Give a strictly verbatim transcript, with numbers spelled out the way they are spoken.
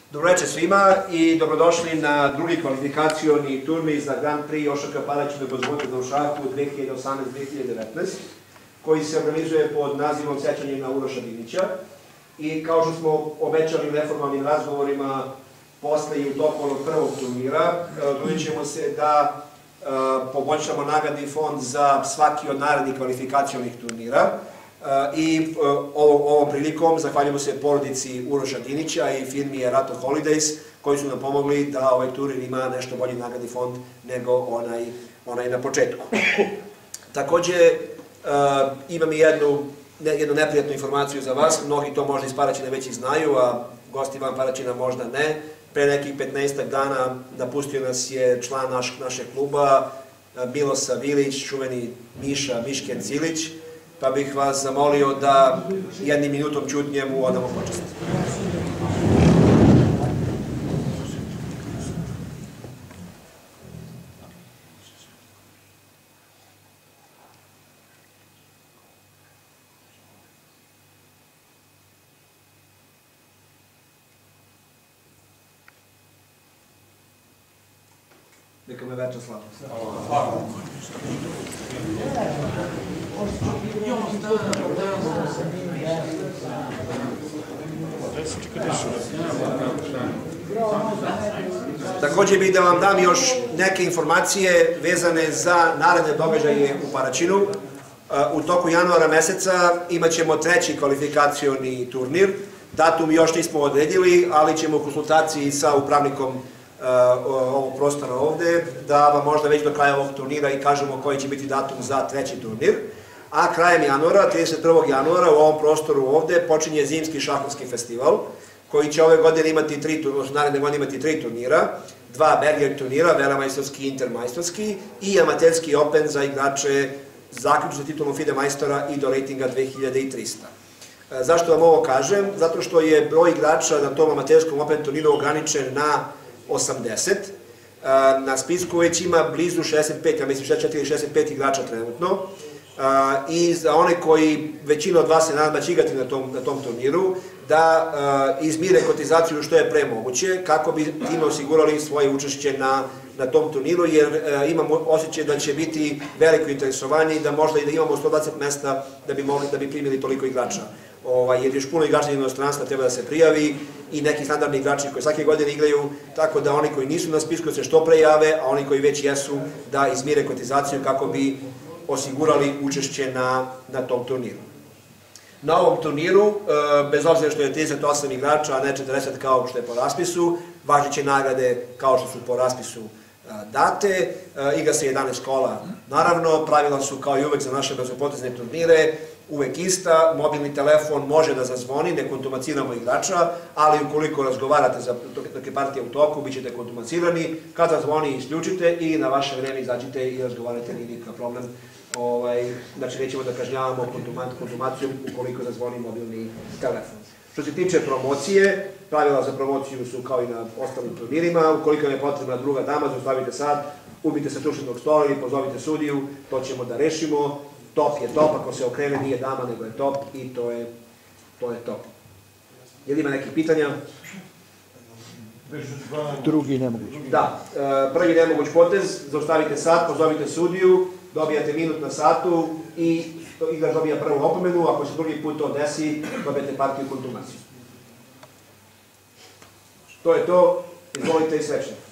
Dobroveče svima i dobrodošli na drugi kvalifikacioni turnir za Grand Prix O Š K Paraćinog odbojkanog u šahu dve hiljade osamnaeste dve hiljade devetnaeste koji se organizuje pod nazivom Sećanje na Uroša Dinića. I kao što smo obećali u neformalnim razgovorima posle i u toku onog prvog turnira, trudit ćemo se da poboljšamo nagradni fond za svaki od narednih kvalifikacionih turnira. I ovom prilikom zahvaljujemo se porodici Uroša Dinića i firmi Erato Holidays koji su nam pomogli da ovaj turnir ima nešto bolji nagradni fond nego onaj na početku. Takođe, imam i jednu neprijatnu informaciju za vas, mnogi to možda iz Paraćina već i znaju, a gosti van Paraćina možda ne. Pre nekih petnaestak dana napustio nas je član našeg kluba, Miloš Savilić, čuveni Miša, Mišken Cilić, pa bih vas zamolio da jednim minutom ćutnje mu odamo počast. Neka me večer slava. Hvala. Takođe bih da vam dam još neke informacije vezane za naredne događaje u Paraćinu. U toku januara meseca imat ćemo treći kvalifikacioni turnir. Datum još nismo odredili, ali ćemo u konsultaciji sa upravnikom ovog prostora ovde, da vam možda već do kraja ovog turnira i kažemo koji će biti datum za treći turnir. A krajem januara, trideset prvog januara, u ovom prostoru ovde počinje Zimski šahovski festival, koji će ove godine imati tri, odnosno naredne godine imati tri turnira, dva Berger turnira, velemajstorski i intermajstorski, i amaterski open za igrače zaključno titulom FIDE majstora i do ratinga dve hiljade trista. Zašto vam ovo kažem? Zato što je broj igrača na tom amaterskom open turniru ograničen na osamdeset. Na spisku već ima blizu šezdeset pet, ja mislim šezdeset četiri ili šezdeset pet igrača trenutno. I za one koji, većina od vas se nadam da će igrati na tom turniru, da izmire kotizaciju što je pre moguće, kako bi time osigurali svoje učešće na tom turniru, jer imamo osjećaj da će biti veliko interesovanje i da možda i da imamo sto dvadeset mesta da bi primili toliko igrača. Jer još puno igrača iz inostranstva treba da se prijavi i neki standardni igrači koji svake godine igraju, tako da oni koji nisu na spisku se što pre jave, a oni koji već jesu da izmire kotizaciju kako bi osigurali učešće na tom turniru. Na ovom turniru, bez obzira što je trideset osam igrača, a ne četrdeset kao što je po raspisu, važeće nagrade kao što su po raspisu date, igra se jedanaest kola. Naravno, pravila su kao i uvek za naše bezopotezne turnire, uvek ista, mobilni telefon može da zazvoni, ne kontumaciramo igrača, ali ukoliko razgovarate dok je partija u toku, bit ćete kontumacirani, kad zazvoni isključite i na vaše vreme izađite i razgovarate, nije nikakav problem. Znači, nećemo da kažnjavamo kontumacijom ukoliko zazvoni mobilni telefon. Što se tiče promocije, pravila za promociju su kao i na ostalim turnirima, ukoliko je potrebna druga dama, zaustavite sad, ubite se tušenog stola ili pozovite sudiju, to ćemo da rešimo. Top je top, ako se okrene nije dama nego je top i to je top. Je li ima nekih pitanja? Drugi nemoguć. Da, prvi nemoguć potez, zaustavite sat, pozovite sudiju, dobijate minut na satu i igrač dobija prvu opomenu, ako se drugi put to desi, dobijete partiju kontumaciju. To je to, izvolite i srećno.